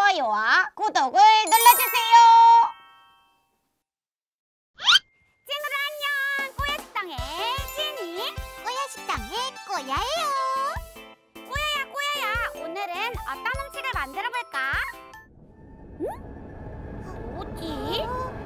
좋아요와 구독을 눌러주세요. 친구들 안녕! 꼬야식당의 지니, 꼬야식당의 꼬야예요. 꼬야야, 오늘은 어떤 음식을 만들어볼까? 응? 뭐지?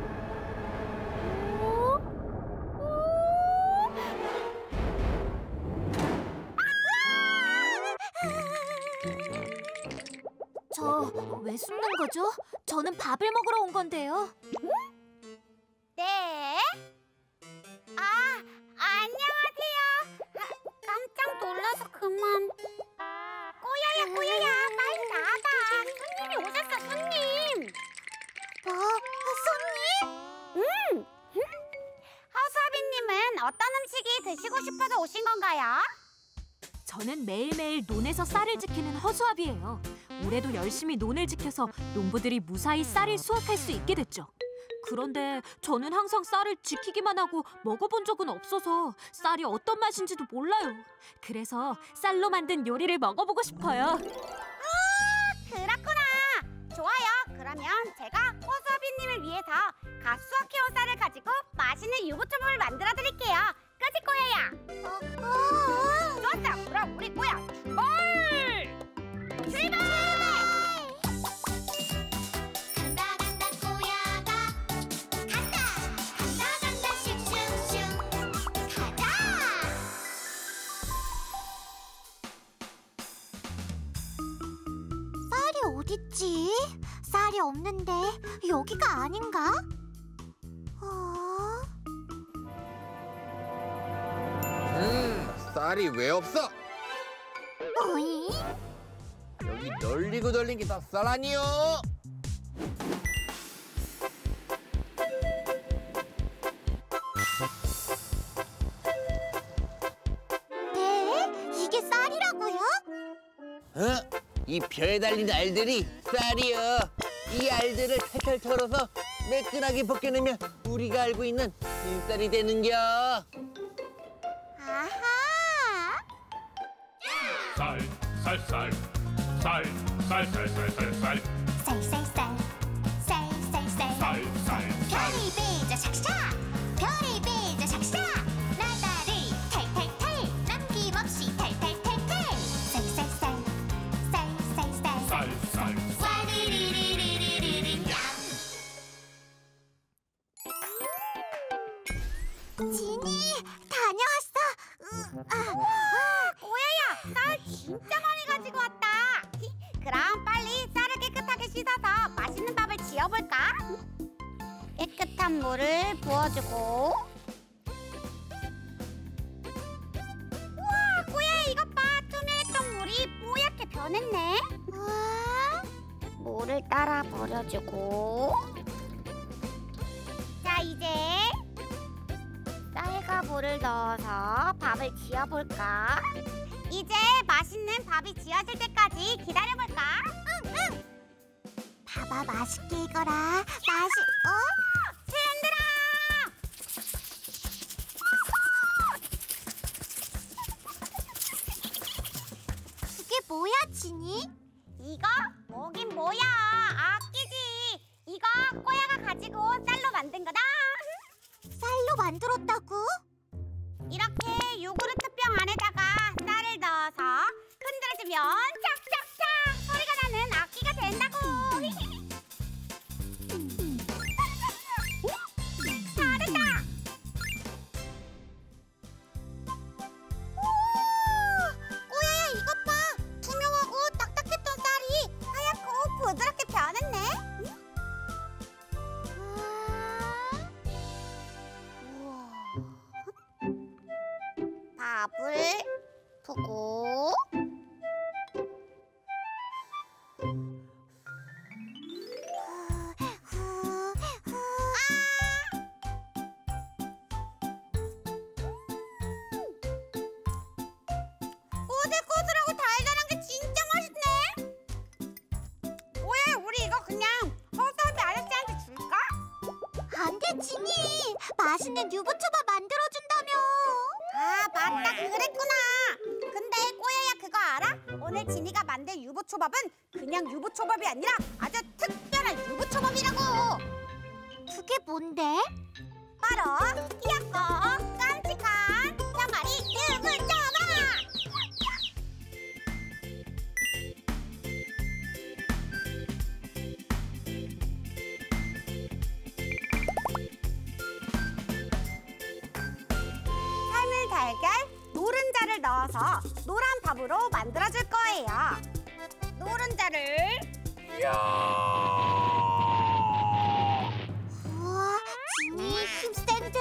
저 왜 숨는 거죠? 저는 밥을 먹으러 온 건데요. 네. 안녕하세요. 깜짝 놀라서 그만. 꼬야야, 빨리 나가. 손님이 오셨어, 손님. 뭐? 손님? 응. 허수아비님은 어떤 음식이 드시고 싶어서 오신 건가요? 저는 매일매일 논에서 쌀을 지키는 허수아비예요. 올해도 열심히 논을 지켜서 농부들이 무사히 쌀을 수확할 수 있게 됐죠. 그런데 저는 항상 쌀을 지키기만 하고 먹어본 적은 없어서 쌀이 어떤 맛인지도 몰라요. 그래서 쌀로 만든 요리를 먹어보고 싶어요. 그렇구나. 좋아요. 그러면 제가 허수아비님을 위해서 갓 수확해온 쌀을 가지고 맛있는 유부초밥을 만들어 드릴게요. 그치, 꼬야야? 좋았어. 그럼 우리 꼬야 출발! 간다 꼬야가 간다 슝슝슝 가자. 쌀이 어딨지? 쌀이 없는데 여기가 아닌가? 쌀이 왜 없어? 어이? 여기 널리고 널린 게 다 쌀 아니요? 네? 이게 쌀이라고요? 이 벼에 달린 알들이 쌀이요. 이 알들을 탈탈 털어서 매끈하게 벗겨내면 우리가 알고 있는 흰쌀이 되는겨. 아하! 쌀쌀쌀쌀 쌀쌀쌀 쌀쌀쌀 별이 베자 샥샥 별이 베자 샥샥 나다리 탈탈탈 남김없이 탈탈탈탈 쌀쌀쌀 쌀쌀쌀 와리리리리리리리 지니 다녀왔어. 꼬야야, 쌀 진짜 많이 가지고 왔다. 그럼 빨리 쌀을 깨끗하게 씻어서 맛있는 밥을 지어볼까? 깨끗한 물을 부어주고. 우와, 꼬야 이것 봐. 투명했던 물이 뽀얗게 변했네. 물을 따라 버려주고. 자, 이제 쌀과 물을 넣어서 밥을 지어볼까? 이제 맛있는 밥이 지어질 때까지 기다려볼까? 응. 봐봐, 맛있게 익어라. 흔들어! 그게 뭐야, 지니? 이거 뭐긴 뭐야? 아끼지. 이거 꼬야가 가지고 쌀로 만든 거다. 쌀로 만들었다고? 이렇게 요구르트병 안에다가 쌀을 넣어서 흔들어주면 착착착 소리가 나는 악기가 된다고. 잘했다. 꼬야야 이것 봐. 투명하고 딱딱했던 쌀이 하얗고 부드럽게 변했네. 밥을 푸고. 꼬들꼬들하고 달달한 게 진짜 맛있네. 왜 우리 이거 그냥 허수아비 아저씨한테 줄까? 안 돼, 지니. 맛있는 유부초밥 만들어준다며. 맞다, 그랬구나. 근데 꼬야야 그거 알아? 오늘 지니가 만든 유부초밥은 그냥 그냥 유부초밥이 아니라 아주 특별한 유부초밥이라고. 그게 뭔데? 바로 귀엽고 깜찍한 병아리 유부초밥. 삶을 달걀, 노른자를 넣어서 노란 밥으로 만들어줄 거예요. 노른자를 우와, 진이 힘 센데.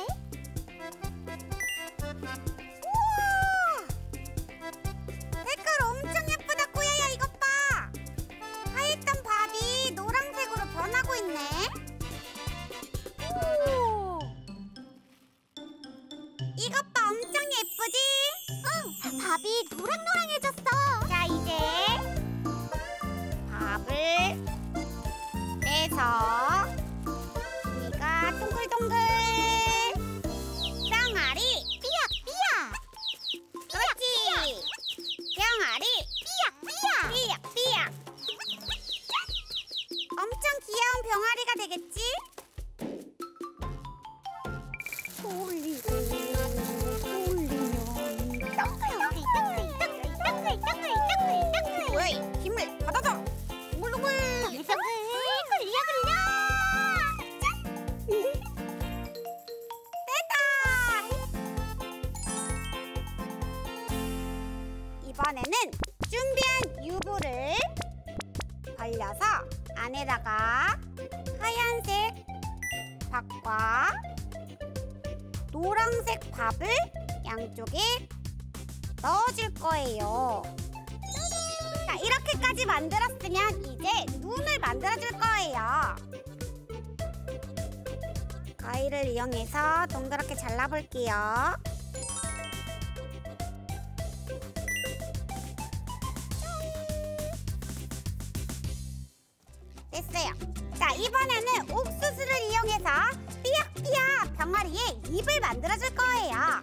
우와! 색깔 엄청 예쁘다, 꾸야야. 이것 봐. 하였던 밥이 노란색으로 변하고 있네. 오! 이것 봐, 엄청 예쁘지? 응, 밥이 노랑노랑해졌어. 자, 이제 밥을 빼서 우리가 동글동글 병아리 삐약. 그렇지. 병아리 삐약. 엄청 귀여운 병아리가 되겠지? 돌리고 돌리면 동글. 왜 힘을 받아줘. 동글동글. 굴려. 됐다. 이번에는 준비한 유부를 벌려서 안에다가 하얀색 밥과 노란색 밥을 양쪽에 넣어줄 거예요. 자, 이렇게까지 만들었으면 이제 눈을 만들어줄 거예요. 가위를 이용해서 동그랗게 잘라볼게요. 됐어요. 자, 이번에는 옥수수를 이용해서 삐약삐약 병아리의 입을 만들어줄 거예요.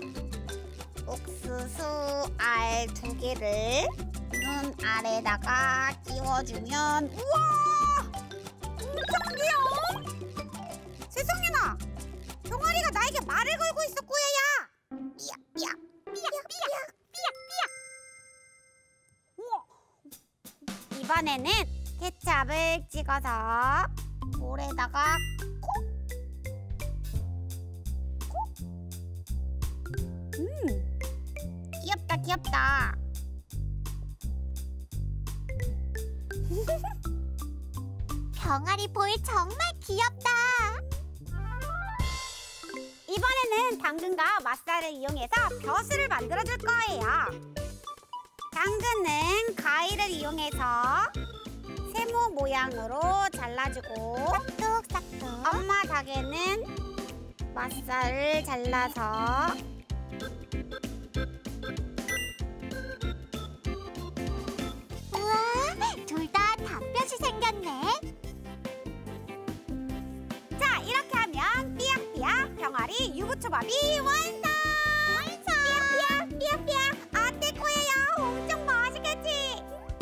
옥수수 알 2개를 눈 아래다가 끼워주면 우와! 엄청 귀여워! 세상에나! 병아리가 나에게 말을 걸고 있어, 꾸야야! 삐약삐약 우와! 이번에는 케찹을 찍어서 볼에다가 콕! 귀엽다. 병아리 볼 정말 귀엽다. 이번에는 당근과 맛살을 이용해서 벼슬을 만들어줄 거예요. 당근은 가위를 이용해서 세모 모양으로 잘라주고 싹둑싹둑. 엄마 닭에는 맛살을 잘라서 우와, 둘 다 단볕이 생겼네. 자, 이렇게 하면 삐약삐약 병아리 유부초밥이 완성! 삐약삐약 어때, 꾸야야? 엄청 맛있겠지?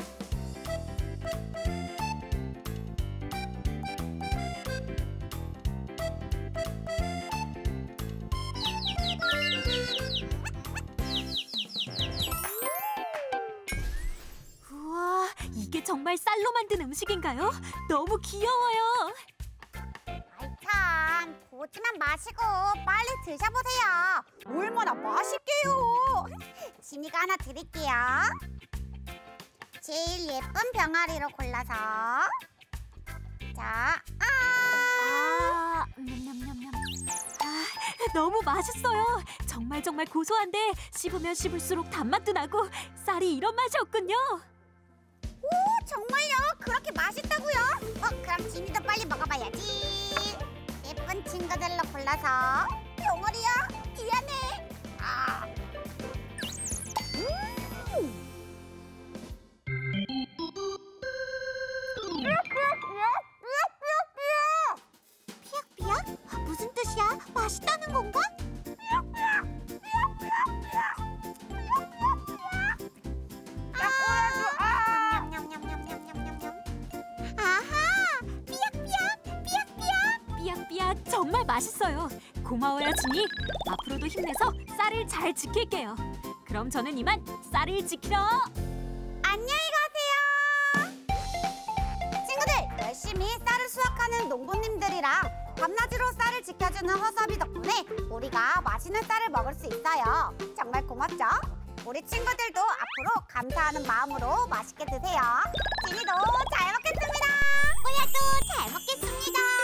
우와, 이게 정말 쌀로 만든 음식인가요? 너무 귀여워요. 아이 참, 보지만 마시고 빨리 드셔보세요. 얼마나 맛있게요. 지미가 하나 드릴게요. 제일 예쁜 병아리로 골라서 자, 냠냠냠냠. 너무 맛있어요. 정말 고소한데 씹으면 씹을수록 단맛도 나고 쌀이 이런 맛이었군요. 오, 정말요? 그렇게 맛있다고요? 그럼 지미도 빨리 먹어봐야지. 예쁜 친구들로 골라서. 병아리야, 미안해. 삐약삐약? 무슨 뜻이야? 맛있다는 건가? 냠냠냠냠냠냠냠. 정말 맛있어요. 고마워요, 진이. 앞으로도 힘내서 쌀을 잘 지킬게요. 그럼 저는 이만 쌀을 지키러. 안녕히 가세요. 친구들, 열심히 쌀을 수확하는 농부님들이랑 밤낮으로 쌀을 지켜주는 허수아비 덕분에 우리가 맛있는 쌀을 먹을 수 있어요. 정말 고맙죠? 우리 친구들도 앞으로 감사하는 마음으로 맛있게 드세요. 진이도 잘 먹겠습니다. 꾸야도 잘 먹겠습니다.